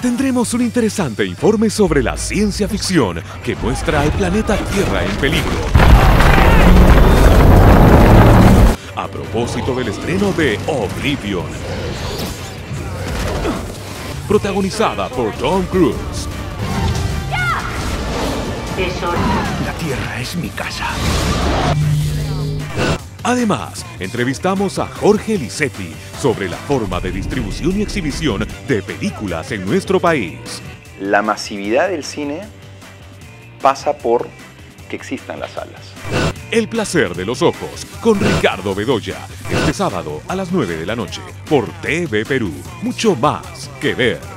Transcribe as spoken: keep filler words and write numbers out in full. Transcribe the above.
Tendremos un interesante informe sobre la ciencia ficción que muestra al planeta Tierra en peligro. A propósito del estreno de Oblivion, protagonizada por Tom Cruise. Es hora. La Tierra es mi casa. Además, entrevistamos a Jorge Lisetti sobre la forma de distribución y exhibición de películas en nuestro país. La masividad del cine pasa por que existan las salas. El placer de los ojos con Ricardo Bedoya, este sábado a las nueve de la noche por T V Perú. Mucho más que ver.